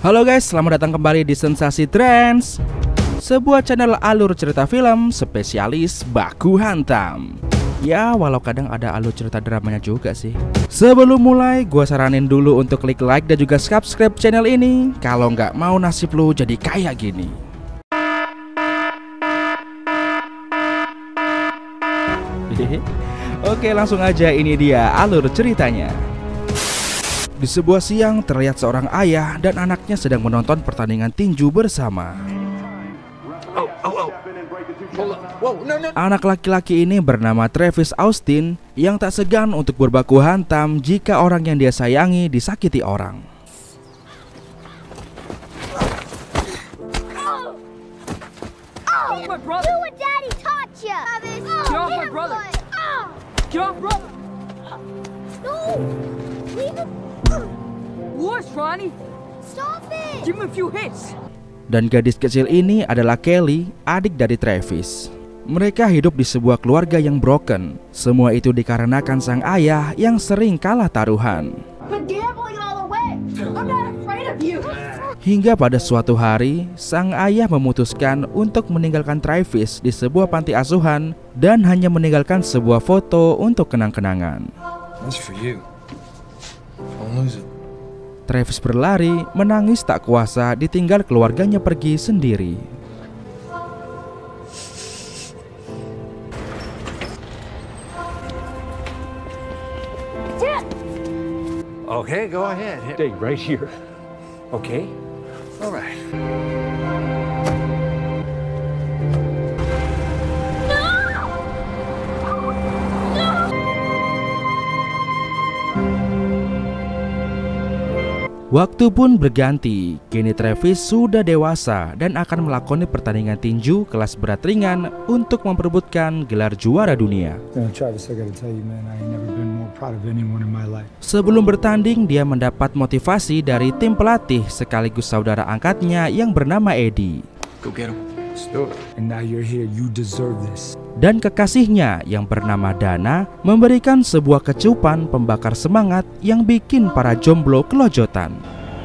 Halo guys, selamat datang kembali di Sensasi Trends, sebuah channel alur cerita film spesialis baku hantam. Ya, walau kadang ada alur cerita dramanya juga sih. Sebelum mulai, gue saranin dulu untuk klik like dan juga subscribe channel ini. Kalau nggak mau nasib lu jadi kayak gini. Oke, langsung aja, ini dia alur ceritanya. Di sebuah siang terlihat seorang ayah dan anaknya sedang menonton pertandingan tinju bersama. Anak laki-laki ini bernama Travis Austin yang tak segan untuk berbaku hantam jika orang yang dia sayangi disakiti orang. Dan gadis kecil ini adalah Kelly, adik dari Travis. Mereka hidup di sebuah keluarga yang broken. Semua itu dikarenakan sang ayah yang sering kalah taruhan. Hingga pada suatu hari, sang ayah memutuskan untuk meninggalkan Travis di sebuah panti asuhan dan hanya meninggalkan sebuah foto untuk kenang-kenangan. Travis berlari, menangis tak kuasa, ditinggal keluarganya pergi sendiri. Okay, go ahead. Stay right here. Okay? All right. Waktu pun berganti, kini Travis sudah dewasa dan akan melakoni pertandingan tinju kelas berat ringan untuk memperebutkan gelar juara dunia. Sebelum bertanding, dia mendapat motivasi dari tim pelatih sekaligus saudara angkatnya yang bernama Eddie. Go get him. Dan kekasihnya yang bernama Dana memberikan sebuah kecupan pembakar semangat yang bikin para jomblo kelojotan.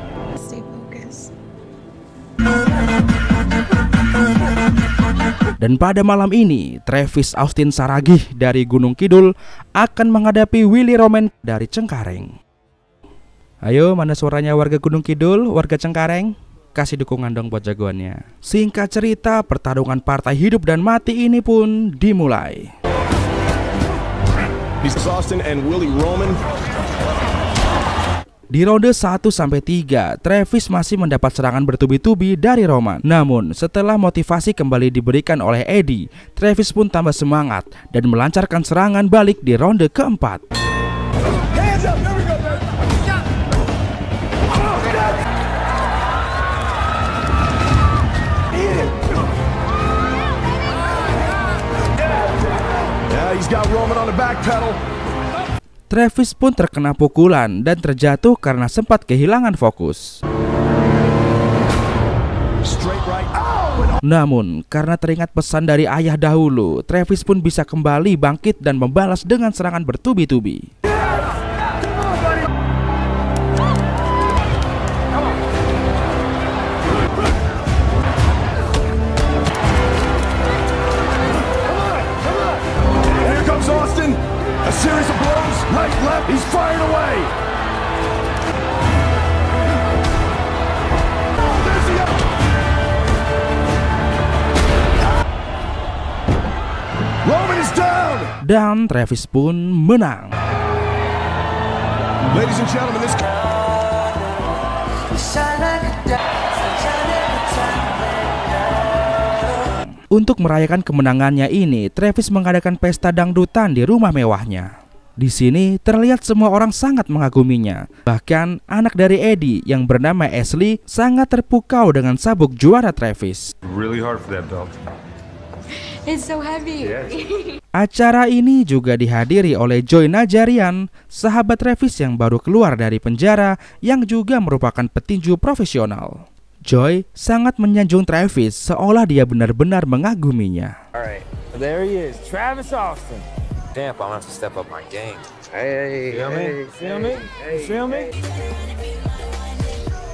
Dan pada malam ini, Travis Austin Saragih dari Gunung Kidul akan menghadapi Willy Roman dari Cengkareng. Ayo, mana suaranya warga Gunung Kidul, warga Cengkareng? Kasih dukungan dong buat jagoannya. Singkat cerita, pertarungan partai hidup dan mati ini pun dimulai. Di ronde 1-3, Travis masih mendapat serangan bertubi-tubi dari Roman. Namun, setelah motivasi kembali diberikan oleh Eddie, Travis pun tambah semangat dan melancarkan serangan balik di ronde keempat. Travis pun terkena pukulan dan terjatuh karena sempat kehilangan fokus. Namun, karena teringat pesan dari ayah dahulu, Travis pun bisa kembali bangkit dan membalas dengan serangan bertubi-tubi. A series of blows, right, left, he's firing away. Roman is down. Dan Travis pun menang. Ladies and gentlemen, this Untuk merayakan kemenangannya ini, Travis mengadakan pesta dangdutan di rumah mewahnya. Di sini terlihat semua orang sangat mengaguminya. Bahkan anak dari Eddie yang bernama Ashley sangat terpukau dengan sabuk juara Travis. Really hard for that belt. It's so heavy. Acara ini juga dihadiri oleh Joy Najarian, sahabat Travis yang baru keluar dari penjara yang juga merupakan petinju profesional. Joy sangat menyanjung Travis seolah dia benar-benar mengaguminya. Alright, there he is, Travis Austin. Damn, I'm gonna have to step up my game. Hey, Feel me? Feel me? Feel me?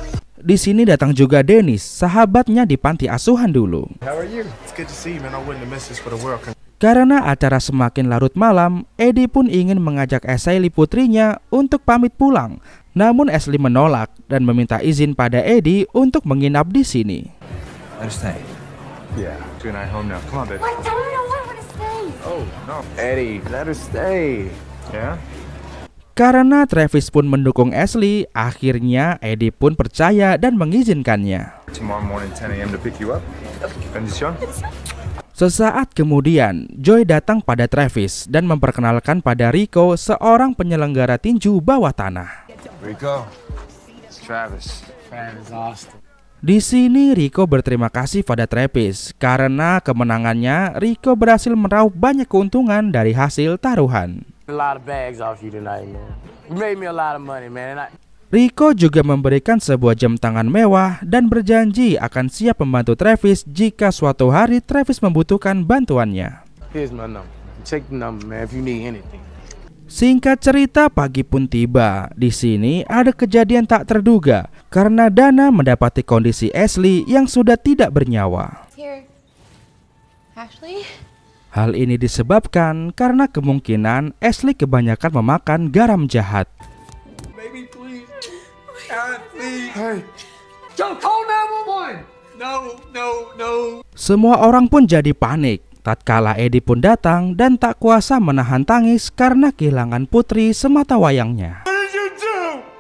Di sini datang juga Dennis, sahabatnya di panti asuhan dulu. How are you? It's good to see you, man. I wouldn't have missed this for the world. Karena acara semakin larut malam, Eddie pun ingin mengajak Ashley putrinya untuk pamit pulang. Namun Ashley menolak dan meminta izin pada Eddie untuk menginap di sini. Let her stay. Yeah, two and I home now. Come on, baby. What? Tell her I don't want her to stay. Oh, no. Eddie, let her stay. Yeah? Karena Travis pun mendukung Ashley, akhirnya Eddie pun percaya dan mengizinkannya. Tomorrow morning, 10 a.m. to pick you up. Bendición? Sesaat kemudian, Joy datang pada Travis dan memperkenalkan pada Rico, seorang penyelenggara tinju bawah tanah. Rico, it's Travis. Travis Austin. Di sini Rico berterima kasih pada Travis karena kemenangannya. Rico berhasil meraup banyak keuntungan dari hasil taruhan. A lot of bags off you tonight, man. You made me a lot of money, man. Rico juga memberikan sebuah jam tangan mewah dan berjanji akan siap membantu Travis jika suatu hari Travis membutuhkan bantuannya. Here's my number. Check the number, man, if you need anything. Singkat cerita, pagi pun tiba. Di sini ada kejadian tak terduga karena Dana mendapati kondisi Ashley yang sudah tidak bernyawa. Here. Ashley? Hal ini disebabkan karena kemungkinan Ashley kebanyakan memakan garam jahat. Baby, please. God, please. Hey. Don't call 911. No. Semua orang pun jadi panik. Tatkala Eddie pun datang dan tak kuasa menahan tangis karena kehilangan putri semata wayangnya. What did you do?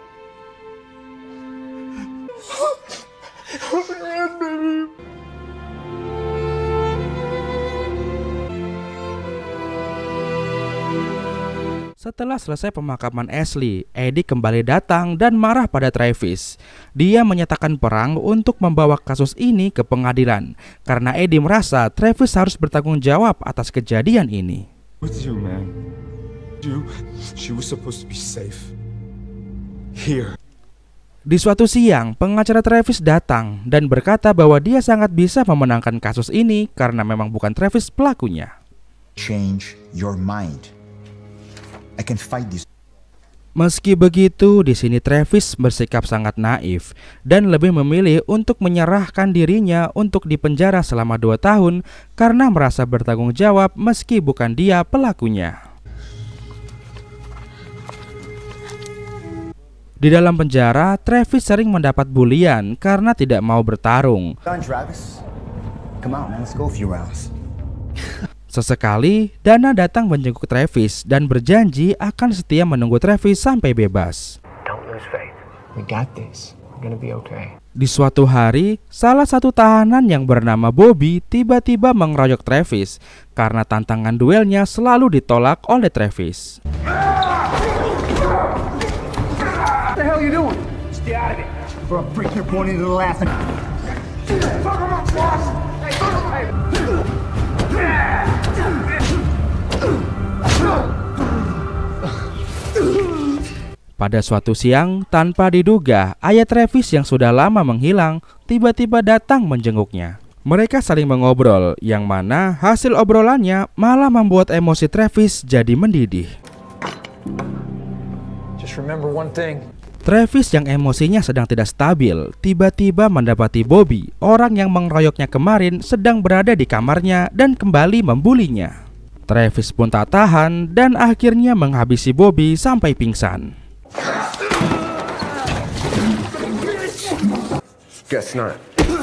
Setelah selesai pemakaman Ashley, Eddie kembali datang dan marah pada Travis. Dia menyatakan perang untuk membawa kasus ini ke pengadilan karena Eddie merasa Travis harus bertanggung jawab atas kejadian ini. With you, man. She was supposed to be safe. Here. Di suatu siang, pengacara Travis datang dan berkata bahwa dia sangat bisa memenangkan kasus ini karena memang bukan Travis pelakunya. Change your mind. I can fight this. Meski begitu, di sini Travis bersikap sangat naif dan lebih memilih untuk menyerahkan dirinya untuk dipenjara selama 2 tahun karena merasa bertanggung jawab meski bukan dia pelakunya. Di dalam penjara, Travis sering mendapat bulian karena tidak mau bertarung. Come on, Travis. Come on, man. Let's go a few rounds. Sesekali, Dana datang menjenguk Travis dan berjanji akan setia menunggu Travis sampai bebas. Don't lose faith. We got this. We're gonna be okay. Di suatu hari, salah satu tahanan yang bernama Bobby tiba-tiba mengeroyok Travis karena tantangan duelnya selalu ditolak oleh Travis. What the hell are you doing? Stay out of it. For a freak, you're pointing to the last. Fuck him up, boss. Pada suatu siang, tanpa diduga, ayah Travis yang sudah lama menghilang tiba-tiba datang menjenguknya. Mereka saling mengobrol, yang mana hasil obrolannya malah membuat emosi Travis jadi mendidih. Just remember one thing. Travis yang emosinya sedang tidak stabil tiba-tiba mendapati Bobby, orang yang mengeroyoknya kemarin, sedang berada di kamarnya dan kembali membulinya. Travis pun tak tahan dan akhirnya menghabisi Bobby sampai pingsan. Guess not.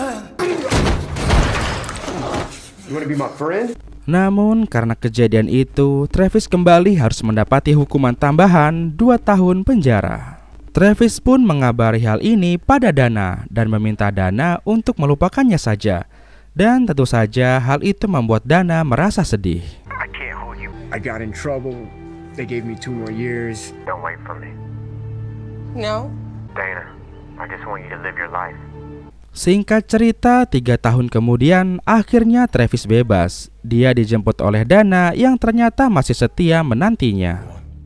You wanna be my friend? Namun karena kejadian itu, Travis kembali harus mendapati hukuman tambahan 2 tahun penjara. Travis pun mengabari hal ini pada Dana dan meminta Dana untuk melupakannya saja. Dan tentu saja hal itu membuat Dana merasa sedih. I can't hold you. I got in trouble. They gave me 2 more years. Don't wait for me. No? Dana, I just want you to live your life. Singkat cerita, 3 tahun kemudian akhirnya Travis bebas. Dia dijemput oleh Dana yang ternyata masih setia menantinya.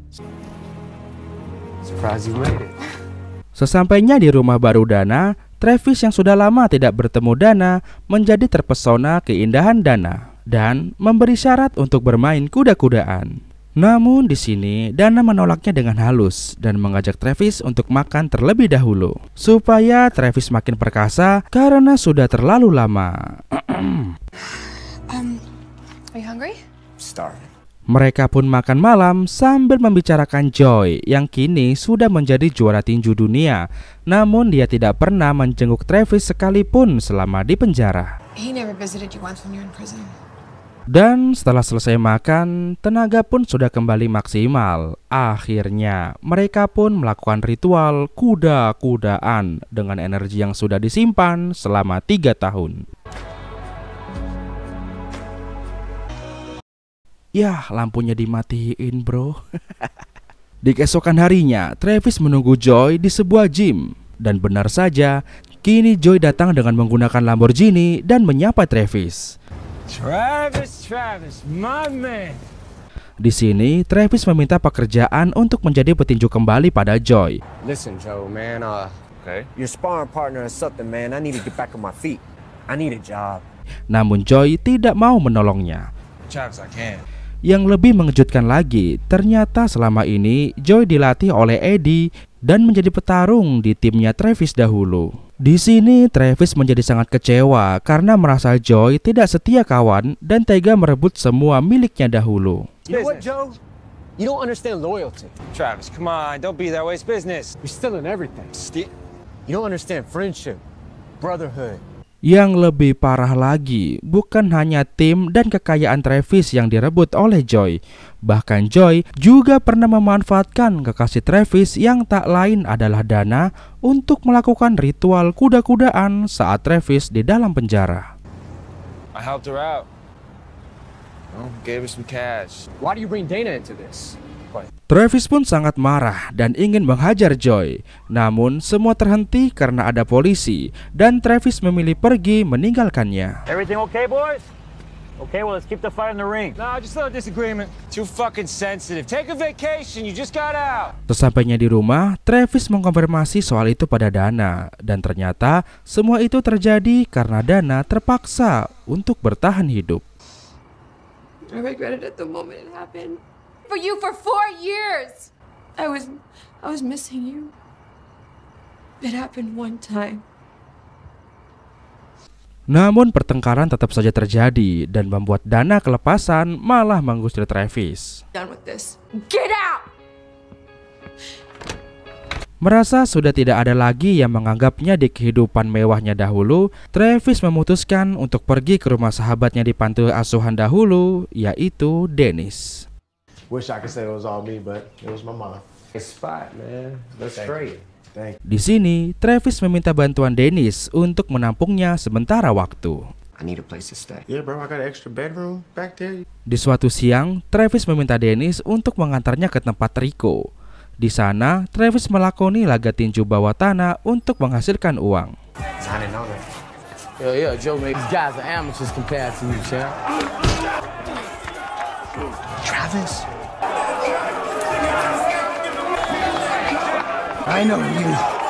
Surprised you made it. Sesampainya di rumah baru Dana, Travis yang sudah lama tidak bertemu Dana menjadi terpesona keindahan Dana dan memberi syarat untuk bermain kuda-kudaan. Namun di sini Dana menolaknya dengan halus dan mengajak Travis untuk makan terlebih dahulu supaya Travis makin perkasa karena sudah terlalu lama. Are you hungry? Starving. Mereka pun makan malam sambil membicarakan Joy yang kini sudah menjadi juara tinju dunia. Namun dia tidak pernah menjenguk Travis sekalipun selama di penjara. He never visited you once when you were in prison. Dan setelah selesai makan, tenaga pun sudah kembali maksimal. Akhirnya mereka pun melakukan ritual kuda-kudaan dengan energi yang sudah disimpan selama 3 tahun. Yah, lampunya dimatiin bro. Di keesokan harinya, Travis menunggu Joy di sebuah gym. Dan benar saja, kini Joy datang dengan menggunakan Lamborghini dan menyapa Travis. Travis, my man. Di sini, Travis meminta pekerjaan untuk menjadi petinju kembali pada Joy. Listen, Joe, man, Okay. your sparring partner is something, man. I need to get back on my feet. I need a job. Namun Joy tidak mau menolongnya. Travis, I can't. Yang lebih mengejutkan lagi, ternyata selama ini Joy dilatih oleh Eddie dan menjadi petarung di timnya Travis dahulu. Di sini Travis menjadi sangat kecewa karena merasa Joy tidak setia kawan dan tega merebut semua miliknya dahulu. You know what, Joe? You don't understand loyalty. Travis, come on, don't be that way. It's business. You're still in everything. You don't understand friendship, brotherhood. Yang lebih parah lagi, bukan hanya tim dan kekayaan Travis yang direbut oleh Joy. Bahkan Joy juga pernah memanfaatkan kekasih Travis yang tak lain adalah Dana untuk melakukan ritual kuda-kudaan saat Travis di dalam penjara. I helped her out. Gave her some cash. Why do you bring Dana into this? Travis pun sangat marah dan ingin menghajar Joy. Namun semua terhenti karena ada polisi dan Travis memilih pergi meninggalkannya. Everything okay, boys? Okay, well, let's keep the fight in the ring. No, just a little disagreement. Too fucking sensitive. Take a vacation, you just got out. Sesampainya di rumah, Travis mengkonfirmasi soal itu pada Dana. Dan ternyata semua itu terjadi karena Dana terpaksa untuk bertahan hidup. I regret it at the moment it happened. For you for 4 years. I was missing you. It happened one time. Namun pertengkaran tetap saja terjadi dan membuat Dana kelepasan malah mengusir Travis. Done with this. Get out! Merasa sudah tidak ada lagi yang menganggapnya di kehidupan mewahnya dahulu, Travis memutuskan untuk pergi ke rumah sahabatnya di panti asuhan dahulu, yaitu Dennis. Wish I could say it was all me, but it was my mom. Nice spot, man. That's great. Thank you. Di sini, Travis meminta bantuan Dennis untuk menampungnya sementara waktu. I need a place to stay. Yeah, bro, I got an extra bedroom back there. Di suatu siang, Travis meminta Dennis untuk mengantarnya ke tempat Rico. Di sana, Travis melakoni laga tinju bawah tanah untuk menghasilkan uang. I didn't know that. Yeah, Joe, man. These guys are amateurs compared to you, champ. Travis? I know you.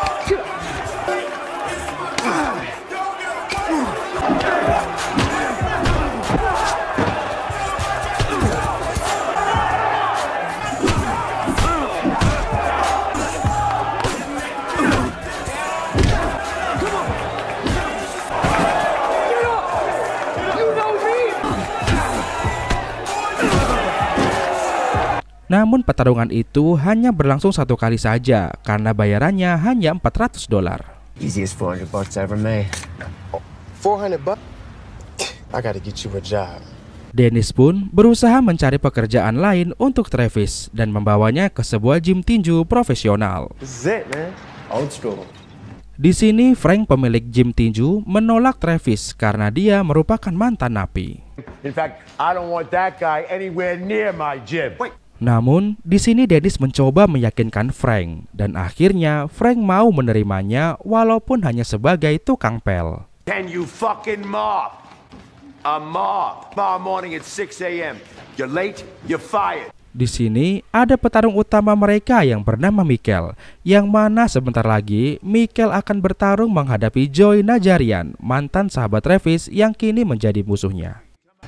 Namun pertarungan itu hanya berlangsung 1 kali saja karena bayarannya hanya $400. Easiest $400 I ever made. $400? I gotta get you a job. Dennis pun berusaha mencari pekerjaan lain untuk Travis dan membawanya ke sebuah gym tinju profesional. This is it, man. Old school. Di sini Frank pemilik gym tinju menolak Travis karena dia merupakan mantan napi. In fact, I don't want that guy anywhere near my gym. Namun, di sini Dennis mencoba meyakinkan Frank dan akhirnya Frank mau menerimanya walaupun hanya sebagai tukang pel. Can you fucking mop? A mop. Tomorrow morning at 6 a.m. You're late, you're fired. Di sini ada petarung utama mereka yang bernama Mikel, yang mana sebentar lagi Mikel akan bertarung menghadapi Joy Najarian, mantan sahabat Travis yang kini menjadi musuhnya.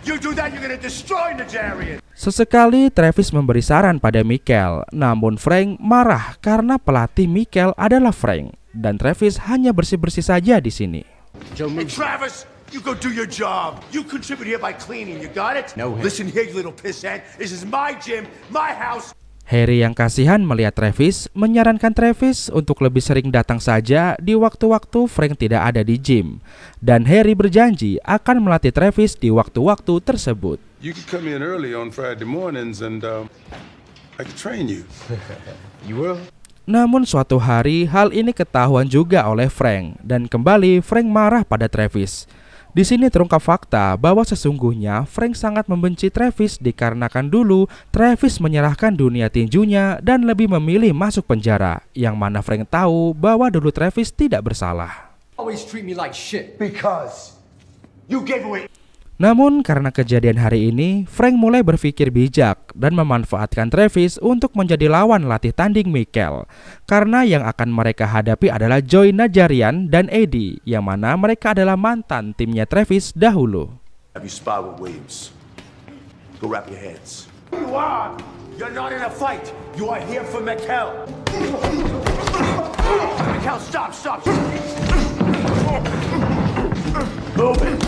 You do that, you're gonna destroy Najarian. Sesekali Travis memberi saran pada Michael, namun Frank marah karena pelatih Michael adalah Frank dan Travis hanya bersih-bersih saja di sini. Hey, Travis, you go do your job. You contribute here by cleaning. You got it? No. Listen here, you little pissant. This is my gym, my house. Harry yang kasihan melihat Travis menyarankan Travis untuk lebih sering datang saja di waktu-waktu Frank tidak ada di gym. Dan Harry berjanji akan melatih Travis di waktu-waktu tersebut. You can come in early on Friday mornings and I can train you. You will? Namun suatu hari hal ini ketahuan juga oleh Frank dan kembali Frank marah pada Travis. Di sini terungkap fakta bahwa sesungguhnya Frank sangat membenci Travis dikarenakan dulu Travis menyerahkan dunia tinjunya dan lebih memilih masuk penjara, yang mana Frank tahu bahwa dulu Travis tidak bersalah. Always treat me like shit. Because you gave away. Namun karena kejadian hari ini, Frank mulai berpikir bijak dan memanfaatkan Travis untuk menjadi lawan latih tanding Michael. Karena yang akan mereka hadapi adalah Joy Najarian dan Eddie, yang mana mereka adalah mantan timnya Travis dahulu. Have you sparred with Williams? Go wrap your heads. You are. You're not in a fight. You are here for Mikel. Mikel, stop. Move it.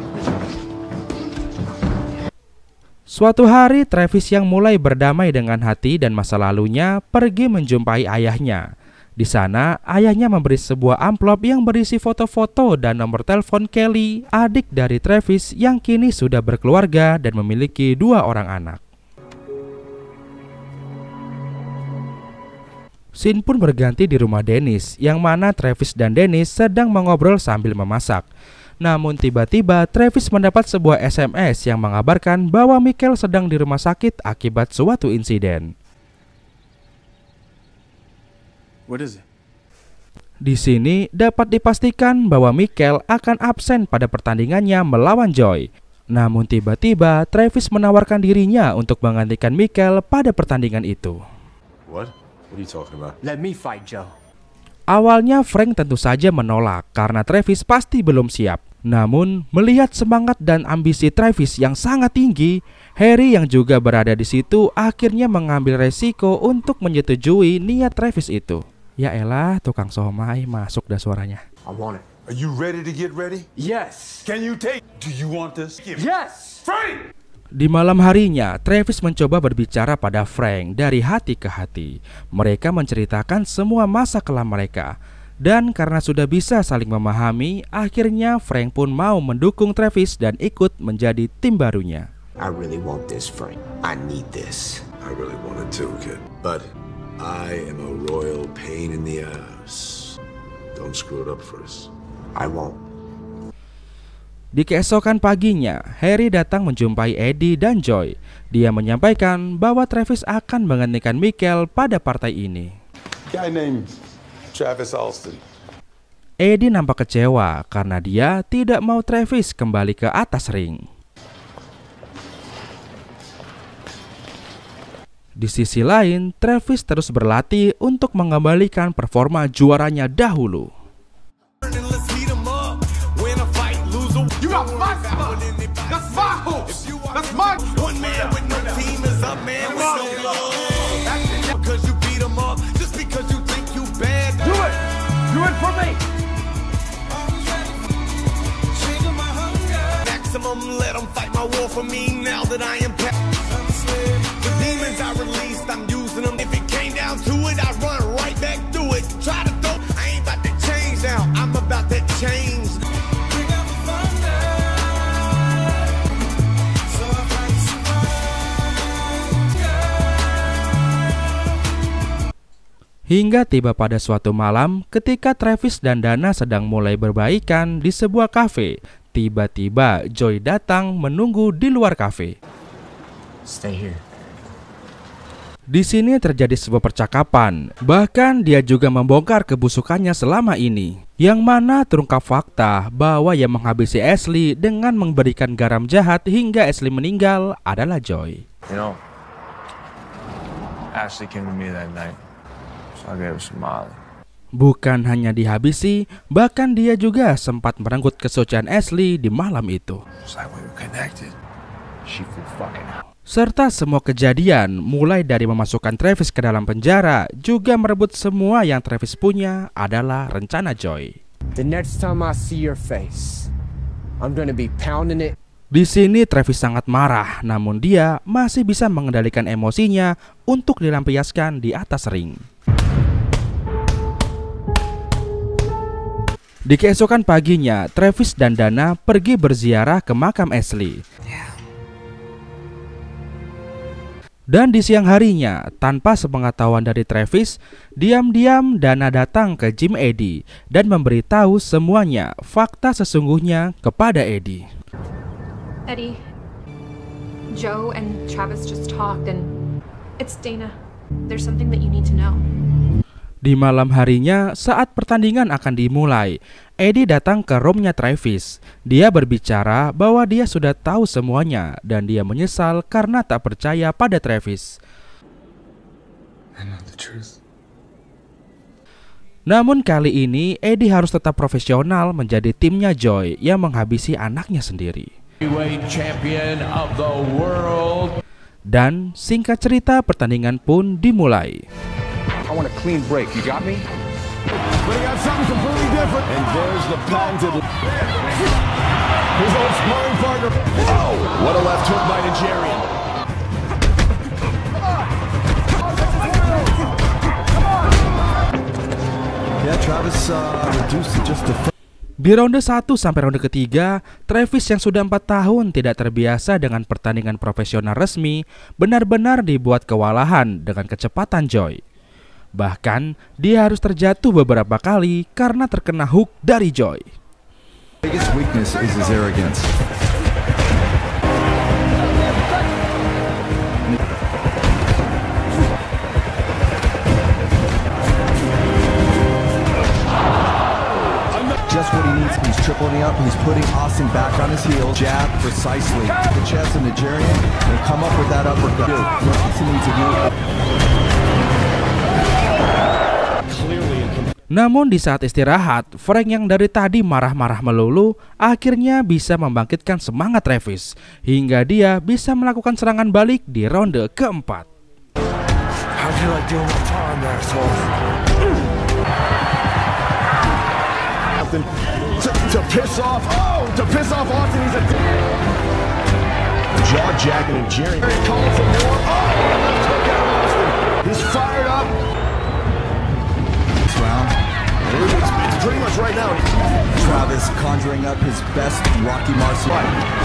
Suatu hari Travis yang mulai berdamai dengan hati dan masa lalunya pergi menjumpai ayahnya. Di sana ayahnya memberi sebuah amplop yang berisi foto-foto dan nomor telepon Kelly, adik dari Travis yang kini sudah berkeluarga dan memiliki 2 orang anak. Scene pun berganti di rumah Dennis, yang mana Travis dan Dennis sedang mengobrol sambil memasak. Namun tiba-tiba Travis mendapat sebuah SMS yang mengabarkan bahwa Michael sedang di rumah sakit akibat suatu insiden. What is it? Di sini dapat dipastikan bahwa Michael akan absen pada pertandingannya melawan Joy. Namun tiba-tiba Travis menawarkan dirinya untuk menggantikan Michael pada pertandingan itu. What? What are you talking about? Let me fight Joe. Awalnya Frank tentu saja menolak karena Travis pasti belum siap. Namun melihat semangat dan ambisi Travis yang sangat tinggi, Harry yang juga berada di situ akhirnya mengambil resiko untuk menyetujui niat Travis itu. Ya elah, tukang somai masuk dah suaranya. I want it. Are you ready to get ready? Yes. Can you take? Do you want this? Yes. Frank! Di malam harinya, Travis mencoba berbicara pada Frank dari hati ke hati. Mereka menceritakan semua masa kelam mereka. Dan karena sudah bisa saling memahami, akhirnya Frank pun mau mendukung Travis dan ikut menjadi tim barunya. I really want this, Frank. I need this. I really want it too, kid. But I am a royal pain in the ass. Don't screw it up first. I won't. Di keesokan paginya, Harry datang menjumpai Eddie dan Joy. Dia menyampaikan bahwa Travis akan menggantikan Michael pada partai ini. Guy named Travis Alston. Eddie nampak kecewa karena dia tidak mau Travis kembali ke atas ring. Di sisi lain, Travis terus berlatih untuk mengembalikan performa juaranya dahulu. You got my spot. That's my hopes. That's my one man with no team is a man with no love. Because you beat him up, just because you think you bad. Do it. Do it for me. Maximum, let them fight my war for me now that I am back. The demons I released, I'm using them. If it came down to it, I'd run right back through it. Try to throw, I ain't about to change now. I'm about to change. Hingga tiba pada suatu malam ketika Travis dan Dana sedang mulai berbaikan di sebuah kafe. Tiba-tiba Joy datang menunggu di luar kafe. Stay here. Di sini terjadi sebuah percakapan. Bahkan dia juga membongkar kebusukannya selama ini. Yang mana terungkap fakta bahwa yang menghabisi Ashley dengan memberikan garam jahat hingga Ashley meninggal adalah Joy. You know, Ashley came to me that night. I gave her some Molly. Bukan hanya dihabisi, bahkan dia juga sempat merenggut kesucian Ashley di malam itu. It's like we were connected. Serta semua kejadian mulai dari memasukkan Travis ke dalam penjara juga merebut semua yang Travis punya adalah rencana Joy. The next time I see your face, I'm gonna be pounding it. Di sini Travis sangat marah, namun dia masih bisa mengendalikan emosinya untuk dilampiaskan di atas ring. Di keesokan paginya, Travis dan Dana pergi berziarah ke makam Ashley. Dan di siang harinya, tanpa sepengetahuan dari Travis, diam-diam Dana datang ke gym Eddie dan memberitahu semuanya fakta sesungguhnya kepada Eddie. Eddie, Joe and Travis just talked and it's Dana. There's something that you need to know. Di malam harinya, saat pertandingan akan dimulai, Eddie datang ke roomnya Travis. Dia berbicara bahwa dia sudah tahu semuanya dan dia menyesal karena tak percaya pada Travis. I know the truth. Namun kali ini, Eddie harus tetap profesional menjadi timnya Joy yang menghabisi anaknya sendiri. Champion of the world. Dan singkat cerita, pertandingan pun dimulai. I want a clean break. You got me? But he got something completely different. And there's the patented. His old sparring partner. Oh, what a left hook by Nigerian. Yeah, Travis reduced it just to. Di ronde 1 sampai ronde ketiga, Travis yang sudah 4 tahun tidak terbiasa dengan pertandingan profesional resmi benar-benar dibuat kewalahan dengan kecepatan Joy. Bahkan, dia harus terjatuh beberapa kali karena terkena hook dari Joy. Biggest weakness is his arrogance. Just what he needs. He's tripling up. He's putting Austin back on his heels. Jab precisely. The chest of Nigerian and come up with that uppercut. What Austin needs to do. Namun di saat istirahat, Frank yang dari tadi marah-marah melulu akhirnya bisa membangkitkan semangat Travis hingga dia bisa melakukan serangan balik di ronde keempat. How do I deal with time, asshole? To piss off, Austin. He's a jaw jacking and jeering. Calling for more. Took out Austin. He's fired up. This round, it's pretty much right now. Travis conjuring up his best Rocky Marciano.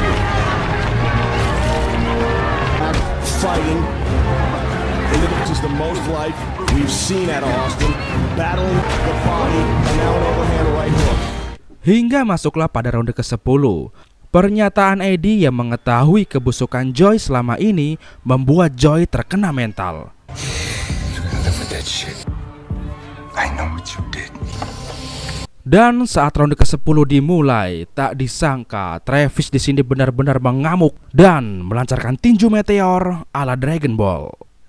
Fighting. This is the most like we've seen out of Austin. Battling the body and now an overhand right hook. Hingga masuklah pada ronde ke-10. Pernyataan Eddie yang mengetahui kebusukan Joy selama ini membuat Joy terkena mental. Dan saat ronde ke-10 dimulai, tak disangka Travis di sini benar-benar mengamuk dan melancarkan tinju meteor ala Dragon Ball.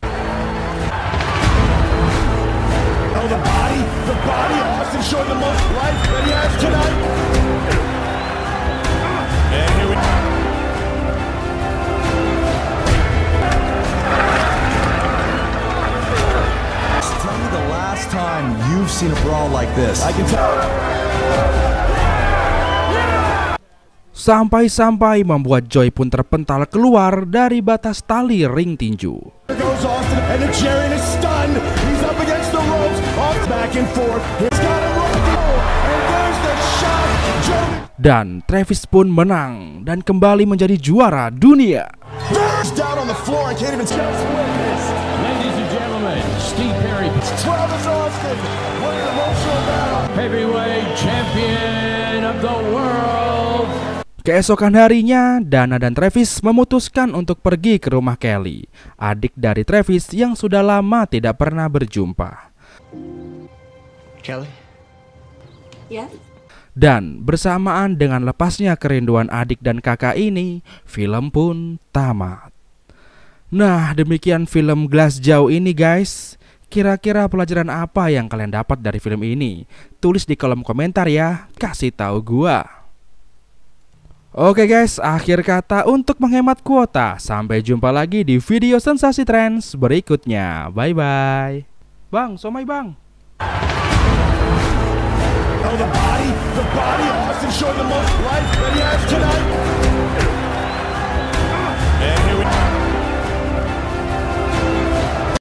Oh, the body, Austin showing the most life that he has tonight. And here we Tell me the last time you've seen a brawl like this. I can tell. Sampai-sampai membuat Joy pun terpental keluar dari batas tali ring tinju. There goes Austin, and the Nigerian is stunned. He's up against the ropes. Austin back and forth. He's got him rolling. And there's the shot. Joe. Dan Travis pun menang dan kembali menjadi juara dunia. He's down on the floor and can't even just witness. Ladies and gentlemen, Steve Perry, Travis Austin, what an emotional battle. heavyweight champion of the world. Keesokan harinya, Dana dan Travis memutuskan untuk pergi ke rumah Kelly, adik dari Travis yang sudah lama tidak pernah berjumpa. Kelly? Yes? Dan bersamaan dengan lepasnya kerinduan adik dan kakak ini, film pun tamat. Nah, demikian film Glassjaw ini guys. Kira-kira pelajaran apa yang kalian dapat dari film ini? Tulis di kolom komentar ya, kasih tahu gua. Oke guys, akhir kata untuk menghemat kuota. Sampai jumpa lagi di video sensasi trends berikutnya. Bye bye. Bang, somai bang. Oh, the body of Austin showing the most life that he has tonight.